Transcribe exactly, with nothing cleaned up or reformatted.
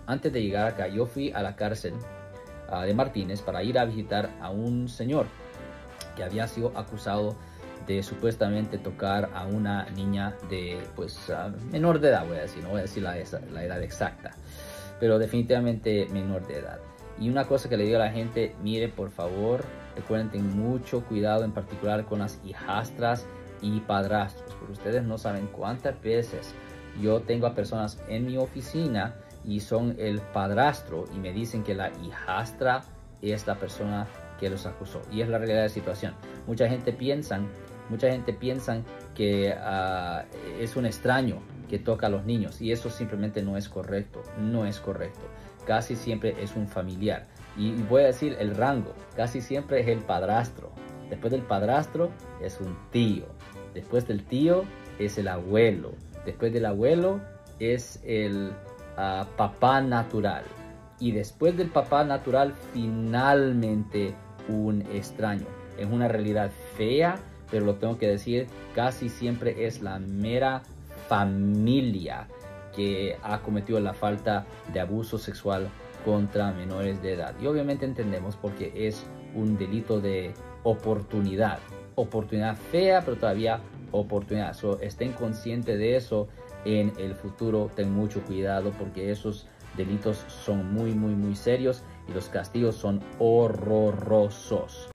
antes de llegar acá, yo fui a la cárcel uh, de Martínez para ir a visitar a un señor que había sido acusado de supuestamente tocar a una niña de, pues, uh, menor de edad, voy a decir, no voy a decir la, la edad exacta, pero definitivamente menor de edad. Y una cosa que le digo a la gente, mire, por favor, recuerden, ten mucho cuidado, en particular con las hijastras y padrastros, porque ustedes no saben cuántas veces yo tengo a personas en mi oficina y son el padrastro y me dicen que la hijastra es la persona que los acusó. Y es la realidad de la situación. Mucha gente piensa, mucha gente piensa que uh, es un extraño que toca a los niños, y eso simplemente no es correcto, no es correcto. Casi siempre es un familiar, y voy a decir el rango, casi siempre es el padrastro. Después del padrastro es un tío, después del tío es el abuelo, después del abuelo es el uh, papá natural, y después del papá natural finalmente un extraño. Es una realidad fea, pero lo tengo que decir, casi siempre es la mera familia que ha cometido la falta de abuso sexual contra menores de edad. Y obviamente entendemos porque es un delito de oportunidad. Oportunidad fea, pero todavía oportunidad. So, estén conscientes de eso en el futuro. Ten mucho cuidado porque esos delitos son muy, muy, muy serios y los castigos son horrorosos.